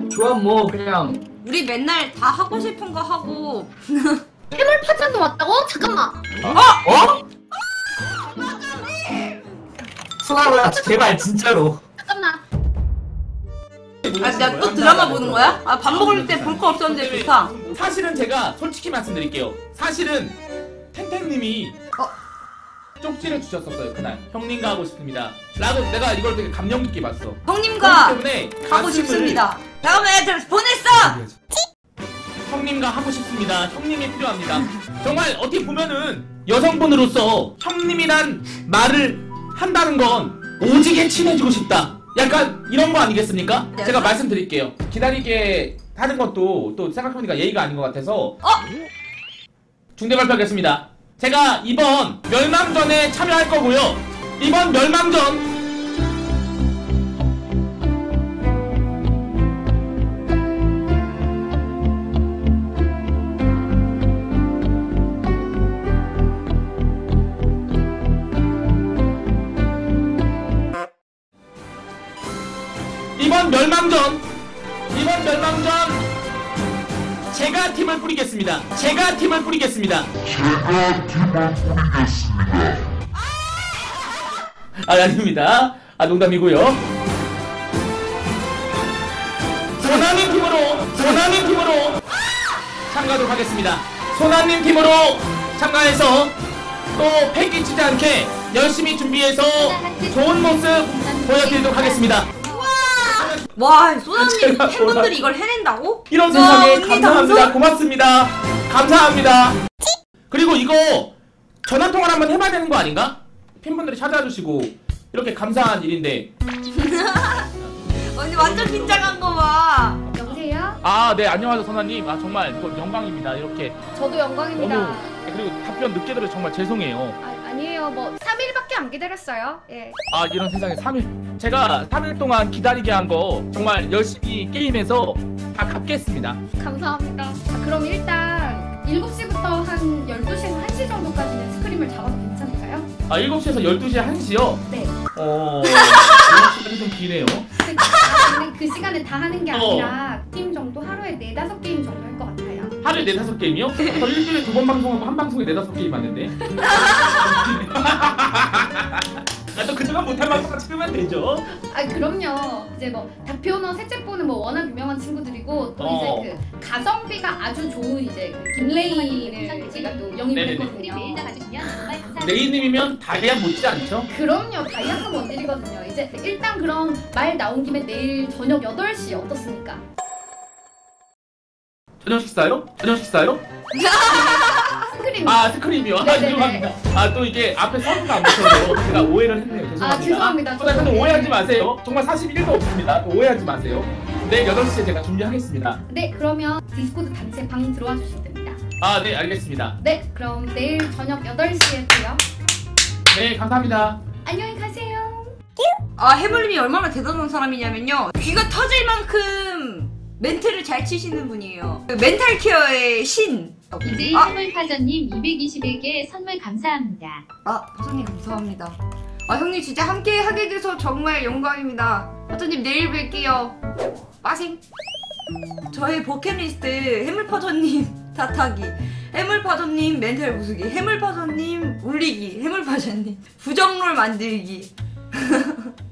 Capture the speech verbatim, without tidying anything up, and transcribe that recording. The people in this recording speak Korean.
좋아 뭐 그냥 우리 맨날 다 하고 싶은 거 하고. 해물 파전도 왔다고? 잠깐만. 어? 어? 수아야 제발 진짜로. 잠깐만. 아, 나 또 드라마 보는 거야? 아, 밥 먹을 때 볼 거 없었는데 좋다. 사실은 제가 솔직히 말씀드릴게요. 사실은 탱탱님이 어? 쪽지를 주셨었어요 그날. 형님과 하고 싶습니다 라고 내가 이걸 되게 감명 깊게 봤어. 형님과 때문에 하고 가슴을- 싶습니다. 다음에 애들 보냈어! 형님과 하고 싶습니다. 형님이 필요합니다. 정말 어떻게 보면은 여성분으로서 형님이란 말을 한다는 건 오지게 친해지고 싶다. 약간 이런 거 아니겠습니까? 네. 제가 말씀드릴게요. 기다리게 하는 것도 또 생각해보니까 예의가 아닌 것 같아서 어? 중대 발표하겠습니다. 제가 이번 멸망전에 참여할 거고요. 이번 멸망전 이번 멸망전 이번 멸망전 제가 팀을 꾸리겠습니다. 제가 팀을 꾸리겠습니다. 제가 팀을 꾸리겠습니다. 아, 아닙니다. 아, 농담이고요. 소나님 팀으로 소나님 팀으로 참가하도록 하겠습니다. 소나님 팀으로 참가해서 또 패기치지 않게 열심히 준비해서 좋은 모습 보여드리도록 하겠습니다. 와, 소나님 제가 팬분들이 이걸 해낸다고? 이런 와, 세상에 언니 감사합니다. 당첨? 고맙습니다. 감사합니다. 그리고 이거 전화통화를 한번 해봐야 되는 거 아닌가? 팬분들이 찾아주시고 이렇게 감사한 일인데. 언니 완전 긴장한 거 봐. 여보세요? 아, 네, 안녕하세요, 선아님. 아, 정말 이거 영광입니다. 이렇게 저도 영광입니다. 너무 그리고 답변 늦게 들어서 정말 죄송해요. 아, 아니에요. 뭐 삼 일밖에 안 기다렸어요. 예. 아, 이런 세상에 삼 일 제가 삼 일 동안 기다리게 한 거 정말 열심히 게임해서 다 갚겠습니다. 감사합니다. 아, 그럼 일단 일곱 시부터 한 열두 시, 한 시 정도까지는 스크림을 잡아도 괜찮을까요? 아, 일곱 시에서 열두 시 한 시요? 네. 어... 시간이 좀 기네요. 그, 아, 근데 그 시간에 다 하는 게 어. 아니라 팀 정도 하루에 네다섯 게임 정도 할 것 같아요. 하루에 네다섯 게임이요? 저 일주일에 두 번 방송하고 한 방송에 네다섯 게임 하는데. 아, 또 그동안 못한 방송 찍으면 되죠. 아 그럼요. 이제 뭐 닥표너 셋째뽀는 뭐 워낙 유명한 친구들이고 또 어. 이제 그 가성비가 아주 좋은 이제 그 김레이를 제가 또 영입했거든요. 레이님이면 다이아 못지 않죠? 그럼요. 다이아급 원딜이거든요. 이제 일단 그럼 말 나온 김에 내일 저녁 여덟 시 어떻습니까? 저녁 식사요? 저녁 식사요? 스크림. 아, 스크림이요? 아, 네네네. 죄송합니다. 아, 또 이게 앞에 서브가 안 붙어서 제가 오해를 했네요. 죄송합니다. 아, 죄송합니다. 또 근데 오해하지 마세요. 정말 사십일 도 없습니다. 또 오해하지 마세요. 내일 여덟 시에 제가 준비하겠습니다. 네, 그러면 디스코드 단체 방 들어와 주시면 됩니다. 아, 네, 알겠습니다. 네, 그럼 내일 저녁 여덟 시에 봬요. 네, 감사합니다. 안녕히 가세요. 아, 해물님이 얼마나 대단한 사람이냐면요. 귀가 터질 만큼 멘트를 잘 치시는 분이에요. 그 멘탈 케어의 신. 이제이 아. 해물파전님 이백이십일 개 선물 감사합니다. 아, 파전님 감사합니다. 아, 형님 진짜 함께 하게 돼서 정말 영광입니다. 파전님 내일 뵐게요. 빠생. 저의 버킷리스트 해물파전님 탓하기, 해물파전님 멘탈 부수기, 해물파전님 울리기, 해물파전님 부정롤 만들기.